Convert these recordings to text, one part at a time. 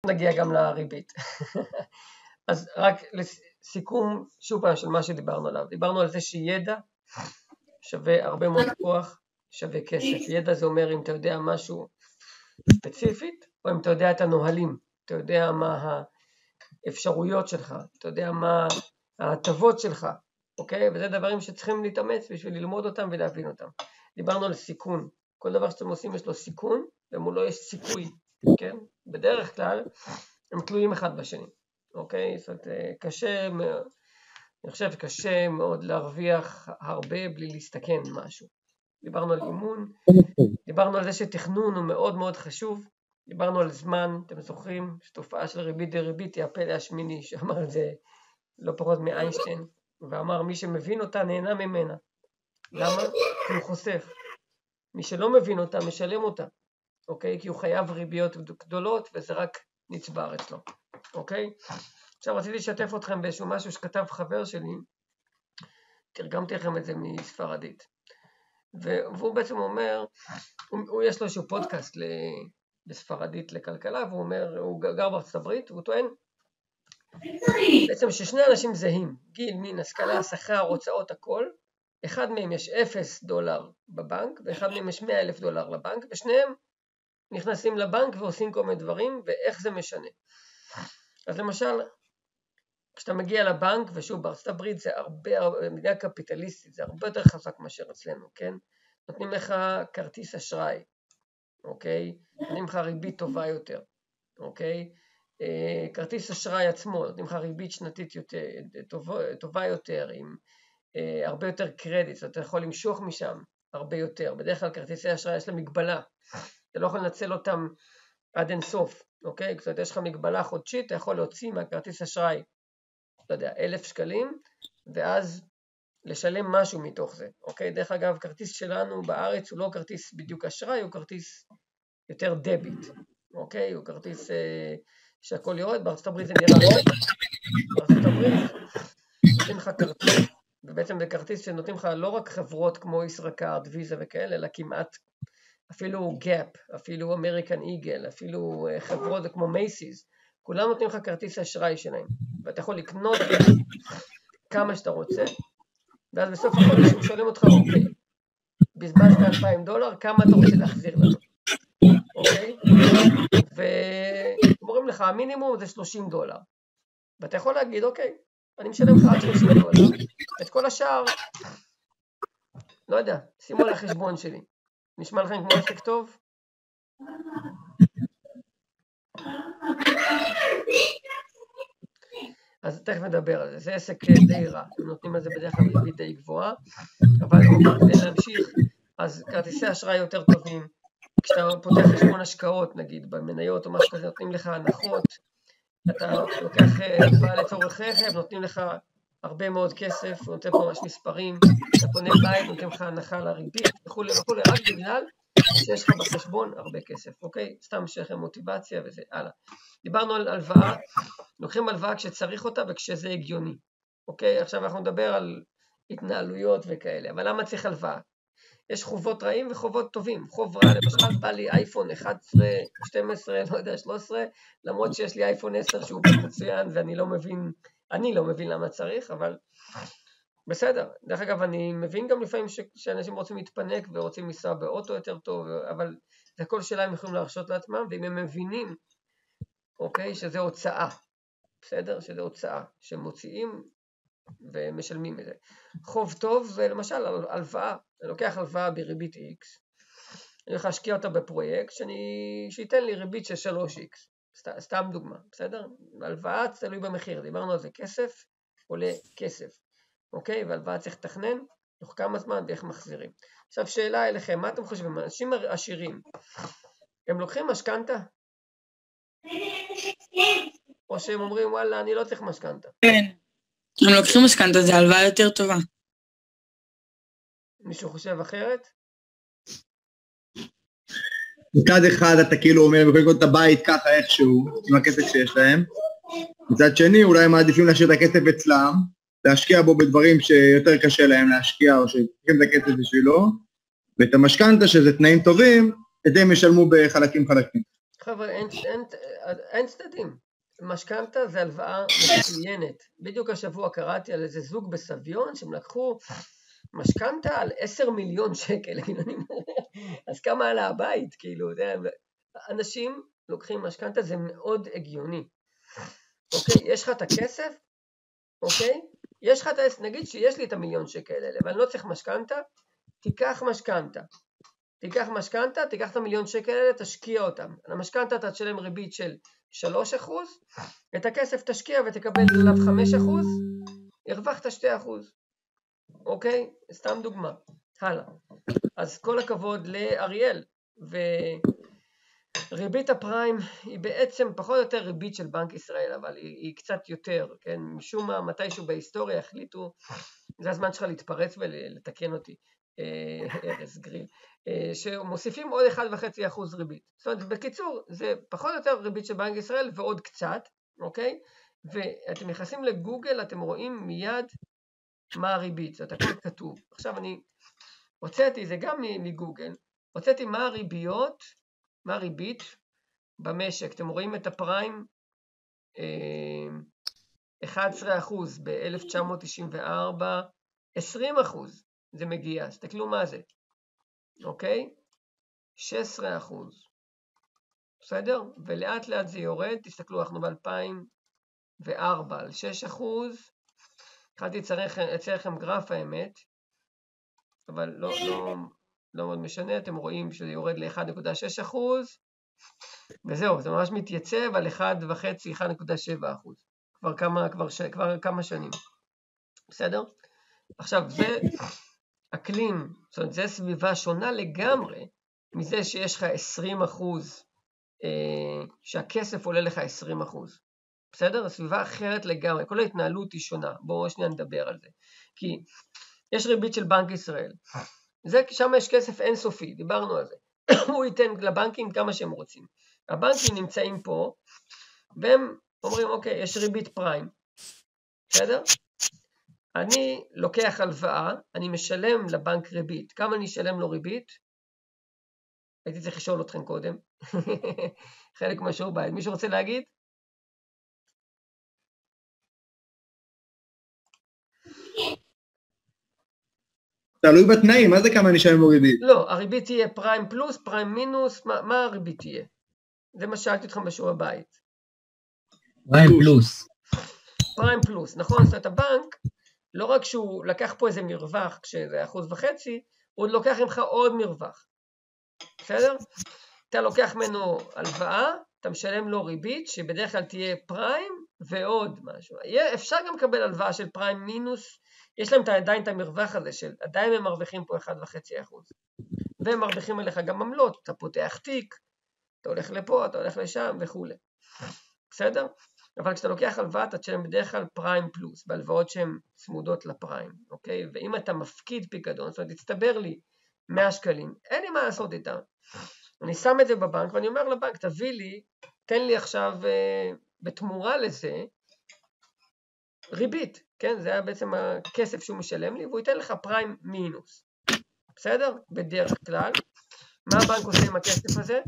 נגיע גם לריבית. אז רק לסיכום, שוב פעם, של מה שדיברנו עליו. דיברנו על זה שידע שווה הרבה מאוד כוח, שווה כסף. ידע זה אומר אם אתה יודע משהו ספציפית, או אם אתה יודע את הנוהלים, אתה יודע מה האפשרויות שלך, אתה יודע מה ההטבות שלך, אוקיי? וזה דברים שצריכים להתאמץ בשביל ללמוד אותם ולהבין אותם. דיברנו על סיכון. כל דבר שאתם עושים יש לו סיכון, ומולו יש סיכוי, כן? בדרך כלל הם תלויים אחד בשני, אוקיי? זאת אומרת, קשה מאוד, אני חושב קשה מאוד להרוויח הרבה בלי להסתכן משהו. דיברנו על אימון, דיברנו על זה שתכנון הוא מאוד מאוד חשוב, דיברנו על זמן, אתם זוכרים, שתופעה של ריבית דריבית היא הפלא השמיני, שאמר את זה לא פחות מאיינשטיין, ואמר מי שמבין אותה נהנה ממנה. למה? כי הוא חוסך. מי שלא מבין אותה משלם אותה, אוקיי? כי הוא חייב ריביות גדולות וזה רק נצבר אצלו, אוקיי? עכשיו רציתי לשתף אתכם באיזשהו משהו שכתב חבר שלי, תרגמתי לכם את זה מספרדית, והוא בעצם אומר, הוא יש לו איזשהו פודקאסט בספרדית לכלכלה, והוא אומר, הוא גר בארצות הברית, והוא טוען, בעצם ששני אנשים זהים, גיל, מין, השכלה, שכר, הוצאות, הכל, אחד מהם יש $0 בבנק, ואחד מהם יש $100,000 לבנק, ושניהם נכנסים לבנק ועושים כל מיני דברים, ואיך זה משנה. אז למשל, כשאתה מגיע לבנק, ושוב, בארצות הברית זה הרבה, מדינה קפיטליסטית, זה הרבה יותר חזק מאשר אצלנו, כן? נותנים לך כרטיס אשראי, אוקיי? נותנים לך ריבית טובה יותר, אוקיי? כרטיס אשראי עצמו, נותנים לך ריבית שנתית יותר, טובה יותר, עם הרבה יותר קרדיט, אתה יכול למשוך משם הרבה יותר. בדרך כלל כרטיסי אשראי יש לה מגבלה, אתה לא יכול לנצל אותם עד אין סוף, אוקיי? כשאתה יש לך מגבלה חודשית, אתה יכול להוציא מהכרטיס אשראי, לא יודע, 1,000 שקלים, ואז לשלם משהו מתוך זה, אוקיי? דרך אגב, כרטיס שלנו בארץ הוא לא כרטיס בדיוק אשראי, הוא כרטיס יותר דביט, אוקיי? הוא כרטיס שהכל יורד, בארצות הברית זה נראה, בארצות הברית נותנים לך כרטיס, ובעצם בכרטיס שנותנים לך לא רק חברות כמו ישראכרט, ויזה וכאלה, אלא כמעט אפילו גאפ, אפילו אמריקן איגל, אפילו חברות כמו מייסיס, כולם נותנים לך כרטיס אשראי שלהם, ואתה יכול לקנות כמה שאתה רוצה, ואז בסוף החודש הוא שואלים אותך, אוקיי, בזבזת $2,000, כמה אתה רוצה להחזיר לנו, אוקיי? ואומרים לך, המינימום זה $30, ואתה יכול להגיד, אוקיי, אני משלם לך עד $30, את כל השאר, לא יודע, שימו על החשבון שלי. נשמע לכם כמו עסק טוב? אז תכף נדבר על זה, זה עסק די רע, הם נותנים על זה בדרך כלל ריבית די גבוהה, אבל כדי להמשיך, אז כרטיסי אשראי יותר טובים, כשאתה פותח חשבון השקעות, נגיד, במניות או משהו כזה, נותנים לך הנחות, אתה לוקח הלוואה לצורך רכב, נותנים לך הרבה מאוד כסף, הוא נותן פה ממש מספרים, אתה קונה בית, נותנים לך הנחה לריבית, וכולי וכולי, רק בגלל שיש לך בחשבון הרבה כסף, אוקיי? סתם שיש לכם מוטיבציה וזה, הלאה. דיברנו על הלוואה, לוקחים הלוואה כשצריך אותה וכשזה הגיוני, אוקיי? עכשיו אנחנו נדבר על התנהלויות וכאלה, אבל למה צריך הלוואה? יש חובות רעים וחובות טובים. חוב רע, למשל, בא לי אייפון 11, 12, לא יודע, 13, למרות שיש לי אייפון 10 שהוא מצוין, ואני לא מבין למה צריך, אבל בסדר. דרך אגב, אני מבין גם לפעמים שאנשים רוצים להתפנק ורוצים לנסוע באוטו יותר טוב, אבל זה הכל שאלה הם יכולים להרשות לעצמם, ואם הם מבינים, אוקיי, שזה הוצאה, בסדר? שזה הוצאה, שמוציאים ומשלמים את זה. חוב טוב זה למשל הלוואה, אני לוקח הלוואה בריבית X, אני הולך להשקיע אותה בפרויקט שייתן לי ריבית של 3X, סתם דוגמה, בסדר? הלוואה תלוי במחיר, דיברנו על זה, כסף עולה כסף, אוקיי? והלוואה צריך לתכנן, תוך כמה זמן ואיך מחזירים. עכשיו שאלה אליכם, מה אתם חושבים? אנשים עשירים, הם לוקחים משכנתה? או שהם אומרים, וואלה, אני לא צריך משכנתה? כן. הם לוקחים משכנתה, זה הלוואה יותר טובה. מישהו חושב אחרת? מצד אחד אתה כאילו אומר, הם יכולים לקנות את הבית ככה איכשהו, עם הכסף שיש להם. מצד שני, אולי הם מעדיפים להשאיר את הכסף אצלם, להשקיע בו בדברים שיותר קשה להם להשקיע, או שתקיים את הכסף בשבילו, ואת המשכנתה, שזה תנאים טובים, את זה הם ישלמו בחלקים. חבר'ה, אין צדדים. משכנתה זה הלוואה מצוינת. בדיוק השבוע קראתי על איזה זוג בסביון שהם לקחו משכנתה על 10 מיליון שקל. אז כמה עלה הבית? כאילו, אנשים לוקחים משכנתה, זה מאוד הגיוני. אוקיי, יש לך את הכסף? אוקיי? יש לך את הכסף, נגיד שיש לי את ה1,000,000 שקל האלה, אבל אני לא צריך משכנתה, תיקח משכנתה. תיקח את ה1,000,000 שקל האלה, תשקיע אותם. על המשכנתה אתה תשלם ריבית של 3%, את הכסף תשקיע ותקבל עליו 5%, הרווחת 2%. אוקיי? סתם דוגמה. הלאה. אז כל הכבוד לאריאל, וריבית הפריים היא בעצם פחות או יותר ריבית של בנק ישראל, אבל היא קצת יותר, כן? משום מה, מתישהו בהיסטוריה החליטו, זה הזמן שלך להתפרץ ולתקן אותי, ארז גריל, שמוסיפים עוד 1.5% ריבית. זאת אומרת, בקיצור, זה פחות או יותר ריבית של בנק ישראל ועוד קצת, אוקיי? ואתם נכנסים לגוגל, אתם רואים מיד מה הריבית, זאת הכל כתוב. עכשיו אני הוצאתי, זה גם מגוגל, הוצאתי מה הריביות, מה הריבית במשק. אתם רואים את הפריים 11% ב-1994, 20% זה מגיע, אז תסתכלו מה זה, אוקיי? 16%, בסדר? ולאט לאט זה יורד, תסתכלו, אנחנו ב-2004 על 6%, התחלתי לצייר לכם גרף האמת, אבל לא מאוד משנה, אתם רואים שזה יורד ל-1.6%, וזהו, זה ממש מתייצב על 1.5-1.7%, כבר כמה שנים, בסדר? עכשיו, זה אקלים, זאת אומרת, זה סביבה שונה לגמרי, מזה שיש לך 20%, שהכסף עולה לך 20%. בסדר? הסביבה אחרת לגמרי, כל ההתנהלות היא שונה. בואו שניה נדבר על זה. כי יש ריבית של בנק ישראל. שם יש כסף אינסופי, דיברנו על זה. הוא ייתן לבנקים כמה שהם רוצים. הבנקים נמצאים פה, והם אומרים, אוקיי, יש ריבית פריים. בסדר? אני לוקח הלוואה, אני משלם לבנק ריבית. כמה אני אשלם לו ריבית? הייתי צריך לשאול אתכם קודם. חלק משהו בית. מישהו רוצה להגיד? תלוי בתנאים, מה זה כמה נשאר עם ריבית? לא, הריבית תהיה פריים פלוס, פריים מינוס, מה הריבית תהיה? זה מה שאלתי אתכם בשיעור הבית. פריים פלוס. פריים פלוס, נכון? זאת אומרת, הבנק, לא רק שהוא לקח פה איזה מרווח, כשזה 1.5%, הוא עוד לוקח ממך עוד מרווח. בסדר? אתה לוקח ממנו הלוואה, אתה משלם לו ריבית, שבדרך כלל תהיה פריים ועוד משהו. אפשר גם לקבל הלוואה של פריים מינוס, יש להם עדיין את המרווח הזה, עדיין הם מרוויחים פה 1.5%. והם מרוויחים עליך גם עמלות, אתה פותח תיק, אתה הולך לפה, אתה הולך לשם וכו'. בסדר? אבל כשאתה לוקח הלוואה, אתה תשלם בדרך כלל פריים פלוס, בהלוואות שהן צמודות לפריים, אוקיי? ואם אתה מפקיד פיקדון, זאת אומרת, תצטבר לי 100 שקלים, אין לי מה לעשות איתם. אני שם את זה בבנק, ואני אומר לבנק, תביא לי, תן לי עכשיו בתמורה לזה, ריבית, כן? זה היה בעצם הכסף שהוא משלם לי, והוא ייתן לך פריים מינוס. בסדר? בדרך כלל. מה הבנק עושה עם הכסף הזה?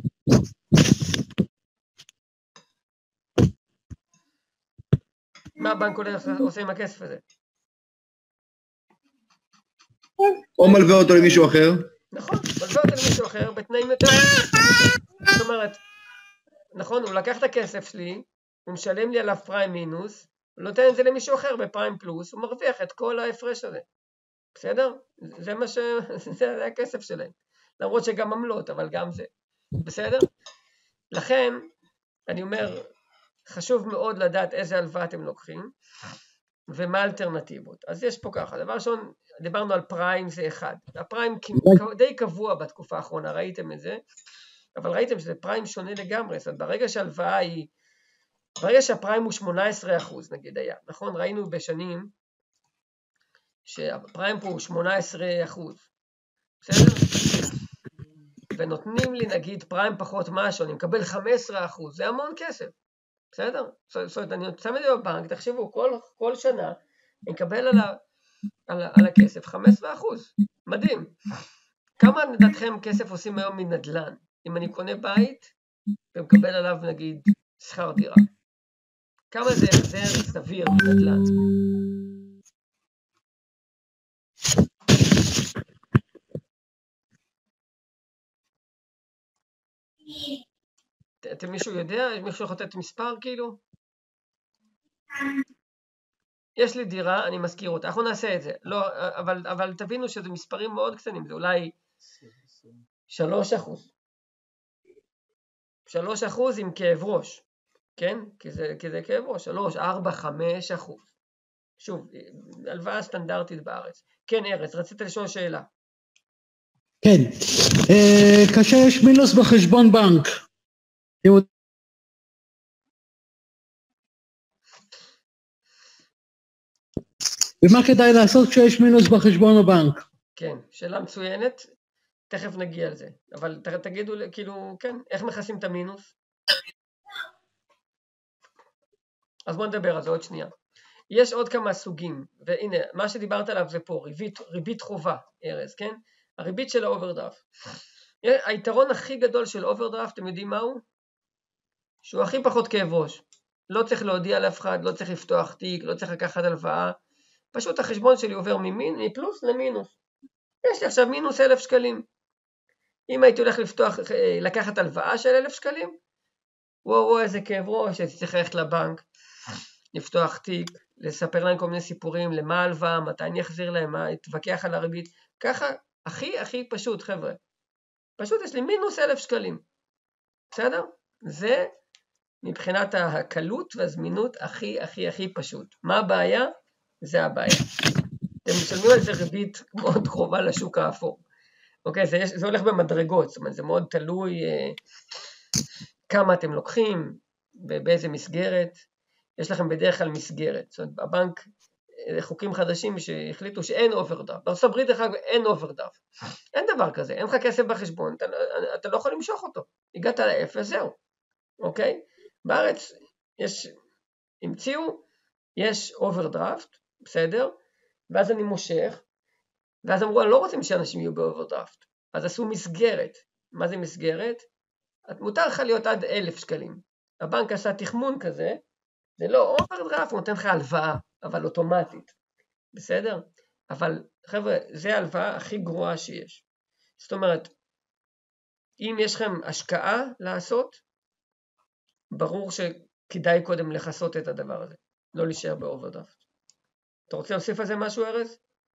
מה הבנק עושה עם הכסף הזה? או מלווה אותו למישהו אחר. נכון, מלווה אותו למישהו אחר בתנאים יותר. זאת אומרת, נכון, הוא לקח את הכסף שלי, הוא משלם לי עליו פריים מינוס, הוא נותן את זה למישהו אחר בפריים פלוס, הוא מרוויח את כל ההפרש הזה. בסדר? זה הכסף שלהם. למרות שגם עמלות, אבל גם זה. בסדר? לכן, אני אומר, חשוב מאוד לדעת איזה הלוואה אתם לוקחים, ומה האלטרנטיבות. אז יש פה ככה, דבר ראשון, דיברנו על פריים זה אחד. הפריים די קבוע בתקופה האחרונה, ראיתם את זה, אבל ראיתם שזה פריים שונה לגמרי, זאת אומרת, ברגע שהפריים הוא 18% נגיד היה, נכון? ראינו בשנים שהפריים פה הוא 18%, בסדר? ונותנים לי נגיד פריים פחות משהו, אני מקבל 15%, זה המון כסף, בסדר? זאת אומרת, אני שם את זה בבנק, תחשבו, כל שנה אני מקבל על הכסף 15%, מדהים. כמה לדעתכם כסף עושים היום מנדל"ן? אם אני קונה בית ומקבל עליו נגיד שכר דירה. כמה זה החזר סביר בנדל"ן? אתם מישהו יודע? מישהו יכול לתת מספר כאילו? יש לי דירה, אני מזכיר אותה, אנחנו נעשה את זה. לא, אבל תבינו שזה מספרים מאוד קטנים, זה אולי 3%. 3% עם כאב ראש, כן? כי זה כאב ראש, 3, 4, 5%. שוב, הלוואה סטנדרטית בארץ. כן, ארז, רצית לשאול שאלה. כן, כאשר יש מינוס בחשבון בנק, ומה כדאי לעשות כשיש מינוס בחשבון הבנק? כן, שאלה מצוינת, תכף נגיע על זה, אבל תגידו כאילו, כן, איך מכסים את המינוס? אז בואו נדבר על זה עוד שנייה. יש עוד כמה סוגים, והנה, מה שדיברת עליו זה פה, ריבית חובה, ארז, כן? הריבית של האוברדרפט. היתרון הכי גדול של אוברדרפט, אתם יודעים מהו? שהוא הכי פחות כאב ראש. לא צריך להודיע לאף אחד, לא צריך לפתוח תיק, לא צריך לקחת הלוואה. פשוט החשבון שלי עובר מפלוס למינוס. יש לי עכשיו מינוס 1,000 שקלים. אם הייתי הולך לקחת הלוואה של 1,000 שקלים, וואו, איזה כאב ראש, הייתי צריך ללכת לבנק, לפתוח תיק, לספר להם כל מיני סיפורים, למה הלוואה, מתי אני אחזיר להם, להתווכח על הריבית. ככה, הכי פשוט, חבר'ה. פשוט יש לי מינוס 1,000 שקלים. בסדר? זה מבחינת הקלות והזמינות הכי פשוט. מה הבעיה? זה הבעיה. אתם משלמים על זה ריבית מאוד קרובה לשוק האפור. אוקיי, זה הולך במדרגות, זאת אומרת, זה מאוד תלוי כמה אתם לוקחים, באיזה מסגרת. יש לכם בדרך כלל מסגרת. זאת אומרת, הבנק, חוקים חדשים שהחליטו שאין אוברדרפט. בארצות הברית דרך אגב אין אוברדרפט. אין דבר כזה, אין לך כסף בחשבון, אתה לא יכול למשוך אותו. הגעת לאפס, זהו. אוקיי? בארץ המציאו, יש אוברדרפט, בסדר? ואז אני מושך, ואז אמרו, אני לא רוצים שאנשים יהיו באוברדרפט. אז עשו מסגרת. מה זה מסגרת? מותר לך להיות עד 1,000 שקלים. הבנק עשה תחמון כזה, זה לא אוברדרפט, הוא נותן לך הלוואה, אבל אוטומטית. בסדר? אבל חבר'ה, זה ההלוואה הכי גרועה שיש. זאת אומרת, אם יש לכם השקעה לעשות, ברור שכדאי קודם לחסות את הדבר הזה, לא להישאר באוברדרפט. אתה רוצה להוסיף על זה משהו, ארז?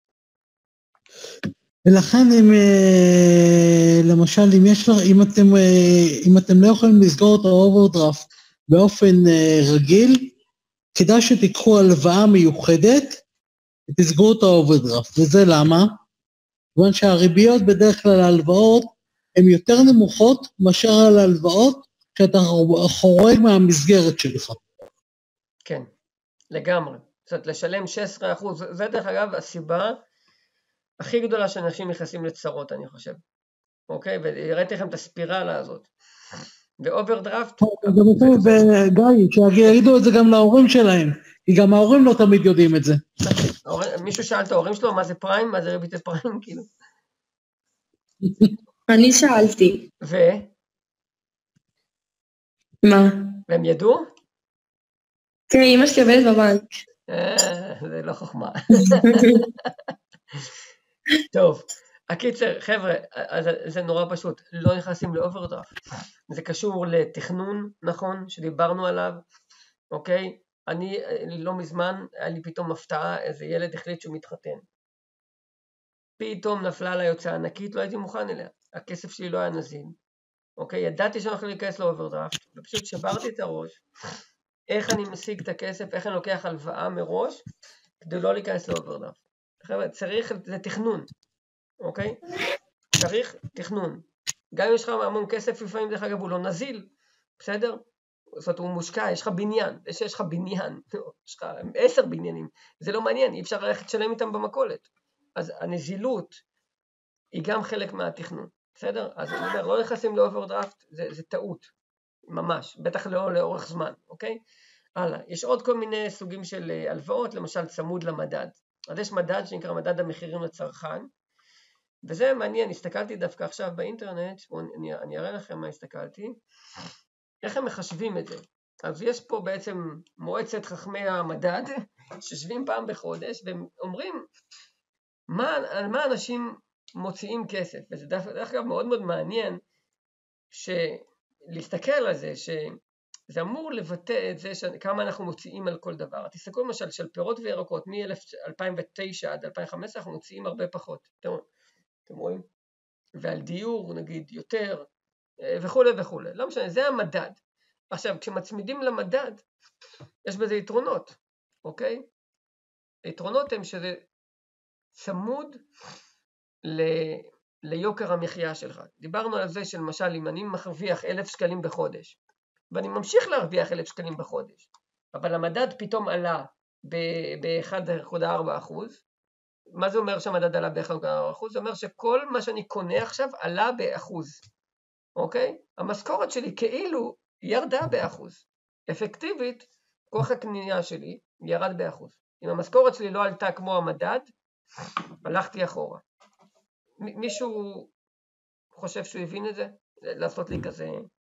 ולכן למשל, אם אתם לא יכולים לסגור את האוברדרפט באופן רגיל, כדאי שתיקחו הלוואה מיוחדת ותסגרו את האוברדרפט. וזה למה? כיוון שהריביות בדרך כלל ההלוואות הן יותר נמוכות מאשר על ההלוואות שאתה חורג מהמסגרת שלך. כן, לגמרי. זאת אומרת, לשלם 16%, זה דרך אגב הסיבה הכי גדולה שאנשים נכנסים לצרות, אני חושב. אוקיי? והראיתי לכם את הספירלה הזאת. ואוברדרפט... וגיא, שיגידו את זה גם להורים שלהם, כי גם ההורים לא תמיד יודעים את זה. מישהו שאל את ההורים שלו, מה זה פריים? מה זה ריבית פריים? כאילו. אני שאלתי. מה? והם ידעו? כן, אמא שלי עובדת בבנק. זה לא חוכמה. טוב, הקיצר, חבר'ה, זה נורא פשוט, לא נכנסים לאוברדרפט. זה קשור לתכנון, נכון, שדיברנו עליו, אוקיי? אני לא מזמן, היה לי פתאום הפתעה, איזה ילד החליט שהוא מתחתן. פתאום נפלה עליי הוצאה ענקית, לא הייתי מוכן אליה. הכסף שלי לא היה נזיל. אוקיי, ידעתי שאני הולך להיכנס לאוברדרפט, ופשוט שברתי את הראש, איך אני משיג את הכסף, איך אני לוקח הלוואה מראש, כדי לא להיכנס לאוברדרפט. חבר'ה, צריך, זה תכנון, אוקיי? צריך תכנון. גם אם יש לך המון כסף, לפעמים דרך אגב הוא לא נזיל, בסדר? זאת אומרת, הוא מושקע, יש לך בניין, יש לך בניין, יש לך 10 בניינים, זה לא מעניין, אי אפשר ללכת לשלם איתם במכולת. אז הנזילות היא גם חלק מהתכנון, בסדר? אז אני אומר, לא נכנסים לאוברדרפט, זה טעות, ממש, בטח לא לאורך זמן, אוקיי? הלאה, יש עוד כל מיני סוגים של הלוואות, למשל צמוד למדד. אז יש מדד שנקרא מדד המחירים לצרכן, וזה מעניין, הסתכלתי דווקא עכשיו באינטרנט, אני אראה לכם מה הסתכלתי, איך הם מחשבים את זה. אז יש פה בעצם מועצת חכמי המדד, שיושבים פעם בחודש, והם אומרים, על מה אנשים מוציאים כסף, וזה דרך אגב מאוד מאוד מעניין, להסתכל על זה, שזה אמור לבטא את זה, כמה אנחנו מוציאים על כל דבר. תסתכלו למשל של פירות וירקות, מ-2009 עד 2015 אנחנו מוציאים הרבה פחות, אתם רואים? ועל דיור נגיד יותר, וכו' וכו'. לא משנה, זה המדד. עכשיו, כשמצמידים למדד, יש בזה יתרונות, אוקיי? היתרונות הם שזה צמוד ליוקר המחיה שלך. דיברנו על זה שלמשל, אם אני מרוויח 1,000 שקלים בחודש, ואני ממשיך להרוויח 1,000 שקלים בחודש, אבל המדד פתאום עלה ב-1.4%, מה זה אומר שהמדד עלה ב-1.4%? זה אומר שכל מה שאני קונה עכשיו עלה באחוז, אוקיי? המשכורת שלי כאילו ירדה באחוז. אפקטיבית, כוח הקנייה שלי ירד באחוז. אם המשכורת שלי לא עלתה כמו המדד, הלכתי אחורה. מישהו חושב שהוא הבין את זה? לעשות לי כזה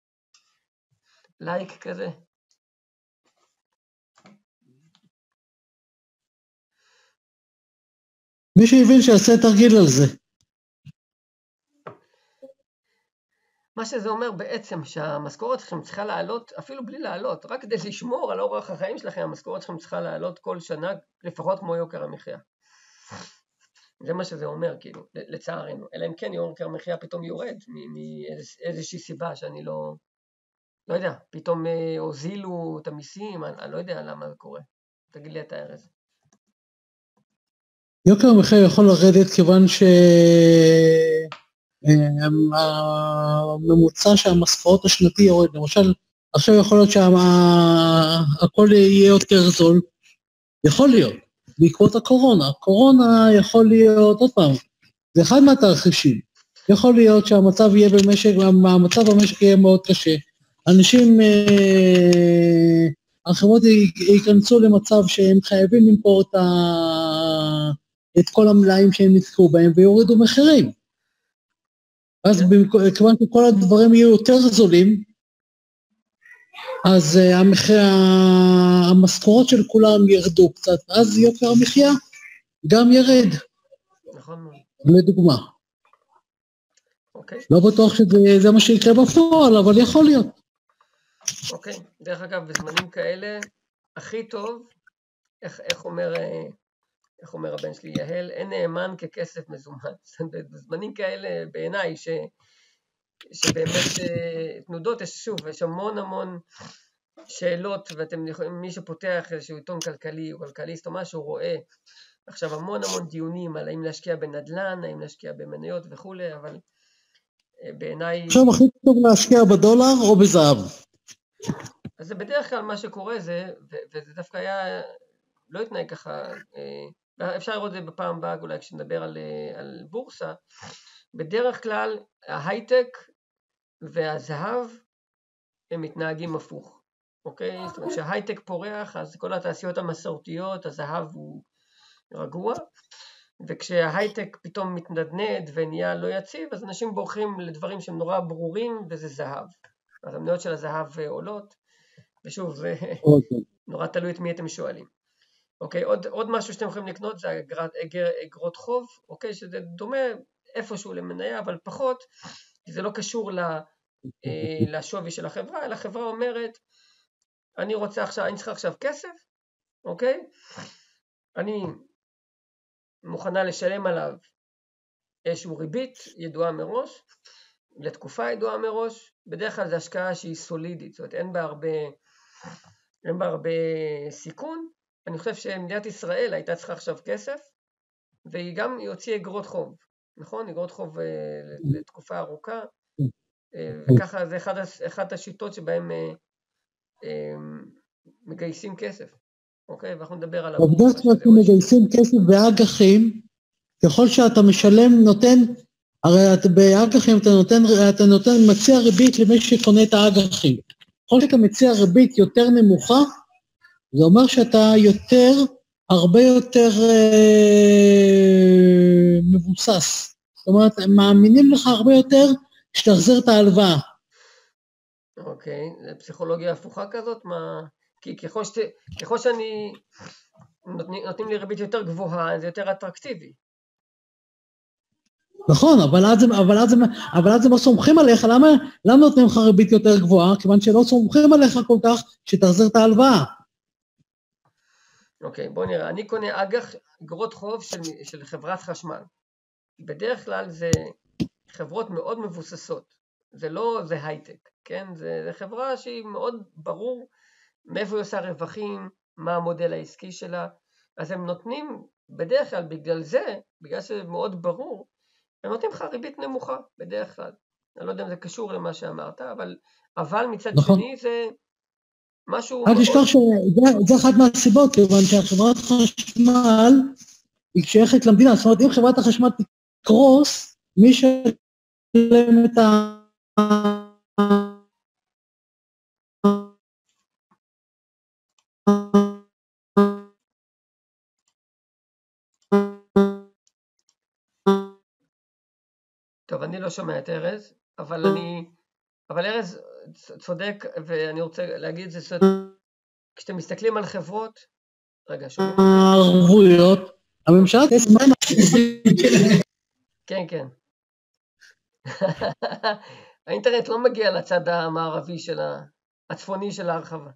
לייק כזה? מי שהבין שיעשה תרגיל על זה. מה שזה אומר בעצם שהמשכורת שלכם צריכה לעלות, אפילו בלי לעלות, רק כדי לשמור על אורח החיים שלכם, המשכורת שלכם צריכה לעלות כל שנה, לפחות כמו יוקר המחיה. זה מה שזה אומר, כאילו, לצערנו. אלא אם כן יוקר המחיה פתאום יורד, מאיזושהי סיבה שאני לא יודע, פתאום הוזילו את המיסים, אני לא יודע למה זה קורה. תגיד לי את הארז. יוקר המחיה יכול לרדת כיוון הממוצע שהמשכורת השנתי יורד. למשל, עכשיו יכול להיות שהכל יהיה יותר זול. יכול להיות, בעקבות הקורונה. הקורונה יכול להיות, עוד פעם, זה אחד מהתרחישים. יכול להיות שהמצב יהיה המצב במשק יהיה מאוד קשה. אנשים, החברות ייכנסו למצב שהם חייבים למכור את כל המלאים שהם נתקעו בהם ויורידו מחירים. אז כיוון שכל הדברים יהיו יותר זולים, אז המשכורות של כולם ירדו קצת, אז יוקר המחיה גם ירד. נכון. לדוגמה. אוקיי. לא בטוח שזה מה שיקרה בפועל, אבל יכול להיות. אוקיי, דרך אגב, בזמנים כאלה, הכי טוב, איך אומר הבן שלי, יהל, אין נאמן ככסף מזומן. בזמנים כאלה, בעיניי, שבאמת תנודות, יש המון שאלות, ואתם יכולים, מי שפותח איזשהו עיתון כלכלי, או כלכליסט או משהו, רואה עכשיו המון דיונים על האם להשקיע בנדל"ן, האם להשקיע במניות וכו', אבל בעיניי... עכשיו הכי טוב להשקיע בדולר או בזהב. אז זה בדרך כלל מה שקורה זה, וזה דווקא היה, לא התנהג ככה, אפשר לראות את זה בפעם הבאה, אולי כשנדבר על בורסה, בדרך כלל ההייטק והזהב הם מתנהגים הפוך, אוקיי? זאת אומרת שההייטק פורח, אז כל התעשיות המסורתיות, הזהב הוא רגוע, וכשההייטק פתאום מתנדנד ונהיה לא יציב, אז אנשים בורחים לדברים שהם נורא ברורים, וזה זהב. אז המניות של הזהב עולות, ושוב, זה נורא תלוי את מי אתם שואלים. אוקיי, עוד משהו שאתם יכולים לקנות זה אגרות חוב, אוקיי, שזה דומה איפשהו למניה, אבל פחות, כי זה לא קשור לשווי של החברה, אלא החברה אומרת, אני צריכה עכשיו כסף, אוקיי, אני מוכנה לשלם עליו איזשהו ריבית ידועה מראש, לתקופה ידועה מראש, בדרך כלל זה השקעה שהיא סולידית, זאת אומרת אין בה הרבה סיכון. אני חושב שמדינת ישראל הייתה צריכה עכשיו כסף, והיא גם יוציא אגרות חוב, נכון? אגרות חוב לתקופה ארוכה, וככה זה אחת השיטות שבהם מגייסים כסף, אוקיי? ואנחנו נדבר על הבורסה. עובדות שאתם מגייסים כסף באג"חים, ככל שאתה משלם נותן, הרי באג"חים אתה מציע ריבית למי שקונה את האג"חים. ככל שאתה מציע ריבית יותר נמוכה, זה אומר שאתה הרבה יותר מבוסס. זאת אומרת, הם מאמינים לך הרבה יותר שתחזיר את ההלוואה. אוקיי, זה פסיכולוגיה הפוכה כזאת? מה... כי ככל שאני... נותנים לי ריבית יותר גבוהה, זה יותר אטרקטיבי. נכון, אבל אז הם לא סומכים עליך, למה נותנים לך ריבית יותר גבוהה? כיוון שלא סומכים עליך כל כך שתחזיר את ההלוואה. אוקיי, בוא נראה, אני קונה אג"ח אגרות חוב של חברת חשמל. בדרך כלל זה חברות מאוד מבוססות, זה הייטק, כן? זה חברה שהיא מאוד ברור מאיפה היא עושה רווחים, מה המודל העסקי שלה, אז הם נותנים בדרך כלל בגלל שזה מאוד ברור, הם נותנים לך ריבית נמוכה בדרך כלל. אני לא יודע אם זה קשור למה שאמרת, אבל מצד שני זה משהו... אל תשכח שזה אחת מהסיבות, כיוון שהחברת חשמל היא שייכת למדינה, זאת אומרת, אם חברת החשמל תקרוס, מי שלם את ה... טוב, אני לא שומע את ארז, אבל ארז צודק, ואני רוצה להגיד את זה, כשאתם מסתכלים על חברות, רגע, שומעים? הערבויות, הממשלה תסמן... כן. האינטרנט לא מגיע לצד המערבי הצפוני של ההרחבה.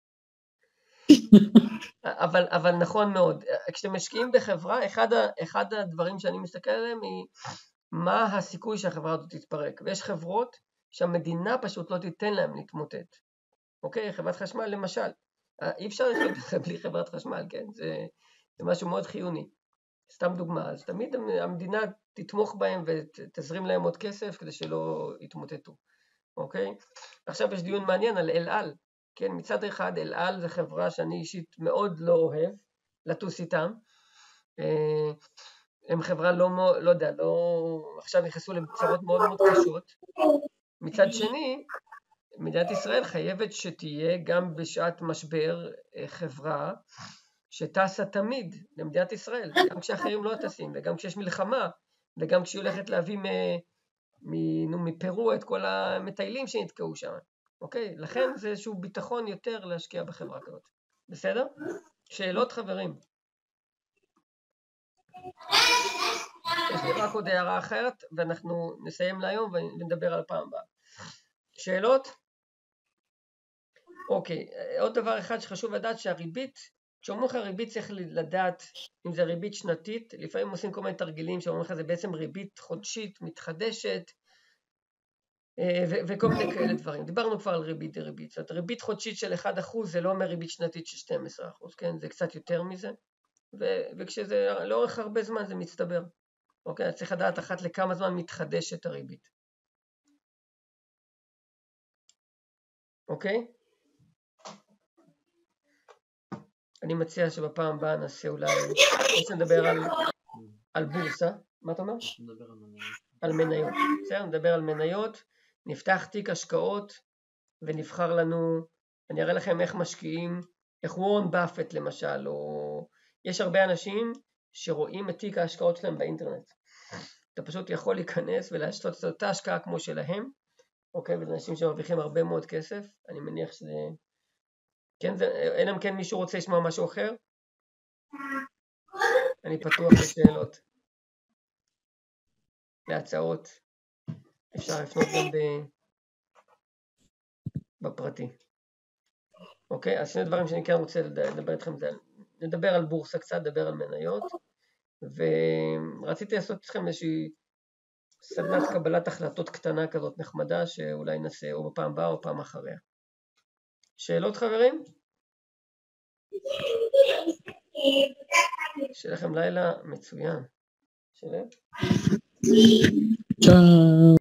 אבל נכון מאוד, כשאתם משקיעים בחברה, אחד הדברים שאני מסתכל עליהם היא מה הסיכוי שהחברה הזאת תתפרק, ויש חברות שהמדינה פשוט לא תיתן להם להתמוטט. אוקיי, חברת חשמל למשל, אי אפשר לחיות בלי חברת חשמל, כן? זה משהו מאוד חיוני. סתם דוגמה, אז תמיד המדינה תתמוך בהם ותזרים להם עוד כסף כדי שלא יתמוטטו. אוקיי? עכשיו יש דיון מעניין על אל על. כן, מצד אחד אל על זה חברה שאני אישית מאוד לא אוהב לטוס איתם. הם חברה לא יודע, עכשיו נכנסו לצרות מאוד מאוד קשות. מצד שני, מדינת ישראל חייבת שתהיה גם בשעת משבר חברה שטסה תמיד למדינת ישראל, גם כשאחרים לא טסים, וגם כשיש מלחמה, וגם כשהיא הולכת להביא מפרו את כל המטיילים שנתקעו שם. אוקיי? לכן זה איזשהו ביטחון יותר להשקיע בחברה כזאת. בסדר? שאלות חברים? יש לי רק עוד הערה אחרת, ואנחנו נסיים להיום ונדבר על פעם הבאה. שאלות? אוקיי, עוד דבר אחד שחשוב לדעת שהריבית, כשאומרים לך ריבית צריך לדעת אם זה ריבית שנתית, לפעמים עושים כל מיני תרגילים שאומרים לך זה בעצם ריבית חודשית, מתחדשת, וכל מיני כאלה דברים. דיברנו כבר על ריבית דריבית, זאת אומרת ריבית חודשית של 1% זה לא אומר ריבית שנתית של 12%, כן? זה קצת יותר מזה, וכשזה לאורך הרבה זמן זה מצטבר. אוקיי, אז צריך לדעת אחת לכמה זמן מתחדשת הריבית. אוקיי? אני מציע שבפעם הבאה נעשה אולי, נדבר על בורסה. מה אתה אומר? על מניות. בסדר, נדבר על מניות, נפתח תיק השקעות ונבחר לנו, אני אראה לכם איך משקיעים, איך וורן באפט למשל, או יש הרבה אנשים שרואים את תיק ההשקעות שלהם באינטרנט. אתה פשוט יכול להיכנס ולעשות את אותה השקעה כמו שלהם, אוקיי, וזה אנשים שמרוויחים הרבה מאוד כסף, אני מניח שזה, כן, אלא אם כן מישהו רוצה לשמוע משהו אחר, אני פתוח לשאלות, להצעות, אפשר לפנות גם בפרטי. אוקיי, אז שני דברים שאני כן רוצה לדבר איתכם, נדבר על בורסה קצת, נדבר על מניות, ורציתי לעשות איתכם איזושהי סדנת קבלת החלטות קטנה כזאת נחמדה, שאולי נעשה או בפעם הבאה או פעם אחריה. שאלות חברים? שיהיה לכם לילה מצוין. שלום.